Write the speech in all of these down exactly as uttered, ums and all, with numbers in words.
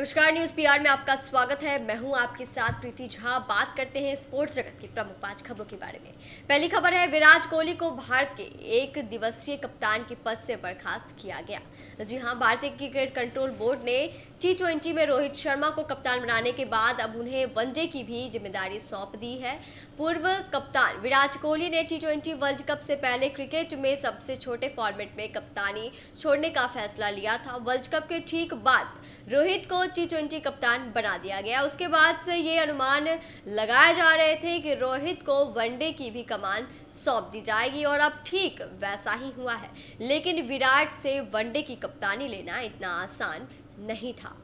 नमस्कार, news PR में आपका स्वागत है। मैं हूं आपके साथ प्रीति झा। बात करते हैं स्पोर्ट्स जगत की प्रमुख पांच खबरों के बारे में। पहली खबर है, विराट कोहली को भारत के एक दिवसीय कप्तान के पद से बर्खास्त किया गया। जी हां, भारतीय क्रिकेट कंट्रोल बोर्ड ने टी ट्वेंटी में रोहित शर्मा को कप्तान बनाने के बाद अब उन्हें वनडे की भी जिम्मेदारी सौंप दी है। पूर्व कप्तान विराट कोहली ने टी ट्वेंटी वर्ल्ड कप से पहले क्रिकेट में सबसे छोटे फॉर्मेट में कप्तानी छोड़ने का फैसला लिया था। वर्ल्ड कप के ठीक बाद रोहित को टी ट्वेंटी कप्तान बना दिया गया। उसके बाद से ये अनुमान लगाए जा रहे थे कि रोहित को वनडे की भी कमान सौंप दी जाएगी और अब ठीक वैसा ही हुआ है। लेकिन विराट से वनडे की कप्तानी लेना इतना आसान नहीं था।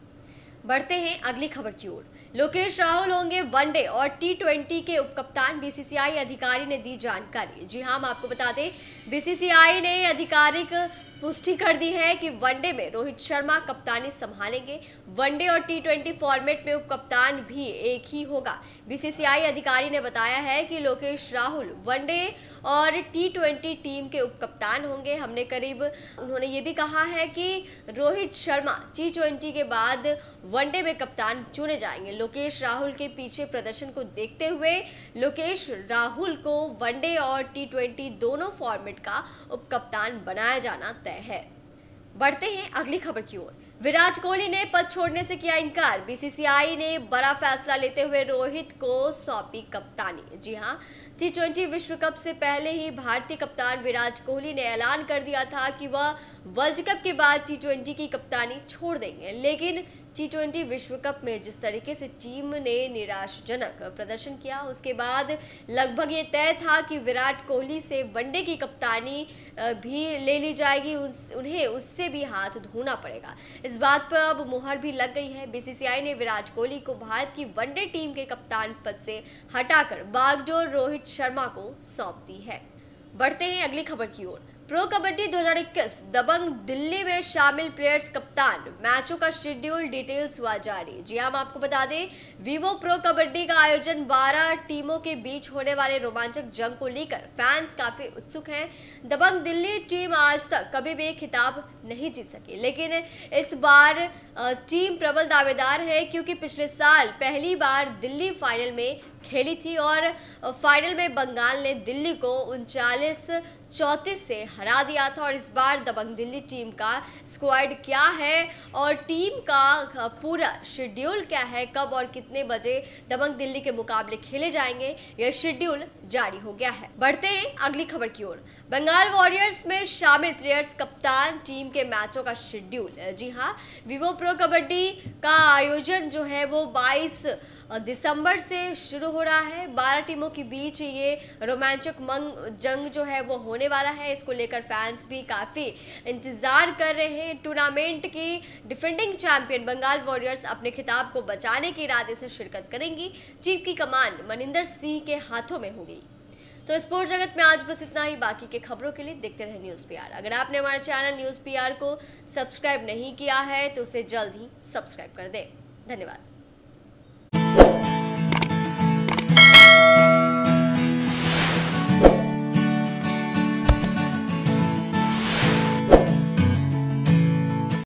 बढ़ते हैं अगली खबर की ओर। लोकेश राहुल होंगे वनडे और टी ट्वेंटी के उपकप्तान, बीसीसीआई अधिकारी ने दी जानकारी। जी हां, हम आपको बता दें, बीसीसीआई ने आधिकारिक पुष्टि कर दी है कि वनडे में रोहित शर्मा कप्तानी संभालेंगे। वनडे और टी ट्वेंटी फॉर्मेट में उपकप्तान भी एक ही होगा। बीसीसीआई अधिकारी ने बताया है कि लोकेश राहुल वनडे और टी ट्वेंटी टीम के उपकप्तान होंगे। हमने करीब उन्होंने ये भी कहा है कि रोहित शर्मा टी ट्वेंटी के बाद वनडे में कप्तान चुने जाएंगे। लोकेश राहुल के पीछे प्रदर्शन को देखते हुए लोकेश राहुल को वनडे और टी ट्वेंटी दोनों फॉर्मेट का उपकप्तान बनाया जाना तय है। बढ़ते हैं अगली खबर की ओर। विराट कोहली ने पद छोड़ने से किया इनकार। बीसीसीआई ने बड़ा फैसला लेते हुए रोहित को सौंपी कप्तानी। जी हां, टी ट्वेंटी विश्व कप से पहले ही भारतीय कप्तान विराट कोहली ने ऐलान कर दिया था कि वह वर्ल्ड कप के बाद टी ट्वेंटी की कप्तानी छोड़ देंगे। लेकिन टी ट्वेंटी विश्व कप में जिस तरीके से टीम ने निराशाजनक प्रदर्शन किया, उसके बाद लगभग ये तय था कि विराट कोहली से वनडे की कप्तानी भी ले ली जाएगी। उन्हें उससे भी हाथ धोना पड़ेगा। इस बात पर अब मुहर भी लग गई है। बीसीसीआई ने विराट कोहली को भारत की वनडे टीम के कप्तान पद से हटाकर बागडोर रोहित शर्मा को सौंप दी है। बढ़ते हैं अगली खबर की ओर। प्रो कबड्डी दो हज़ार इक्कीस दबंग दिल्ली में शामिल प्लेयर्स कप्तान, मैचों का शेड्यूल डिटेल्स हुआ जारी। जी हम आपको बता दें, वीवो प्रो कबड्डी का आयोजन बारह टीमों के बीच होने वाले रोमांचक जंग को लेकर फैंस काफी उत्सुक हैं। दबंग दिल्ली टीम आज तक कभी भी खिताब नहीं जीत सकी, लेकिन इस बार टीम प्रबल दावेदार है क्योंकि पिछले साल पहली बार दिल्ली फाइनल में खेली थी और फाइनल में बंगाल ने दिल्ली को उनचालीस चौंतीस से हरा दिया था। और इस बार दबंग दिल्ली टीम का स्क्वाड क्या है और टीम का पूरा शेड्यूल क्या है, कब और कितने बजे दबंग दिल्ली के मुकाबले खेले जाएंगे, यह शेड्यूल जारी हो गया है। बढ़ते हैं अगली खबर की ओर। बंगाल वॉरियर्स में शामिल प्लेयर्स कप्तान, टीम के मैचों का शेड्यूल। जी हाँ, वीवो प्रो कबड्डी का आयोजन जो है वो बाईस दिसंबर से शुरू हो रहा है। बारह टीमों के बीच ये रोमांचक मंग जंग जो है वो होने वाला है। इसको लेकर फैंस भी काफ़ी इंतज़ार कर रहे हैं। टूर्नामेंट की डिफेंडिंग चैंपियन बंगाल वॉरियर्स अपने खिताब को बचाने के इरादे से शिरकत करेंगी। टीम की कमान मनिंदर सिंह के हाथों में होगी। तो स्पोर्ट्स जगत में आज बस इतना ही। बाकी के खबरों के लिए देखते रहे न्यूज़ पीआर। अगर आपने हमारे चैनल न्यूज़ पीआर को सब्सक्राइब नहीं किया है तो उसे जल्द ही सब्सक्राइब कर दें। धन्यवाद।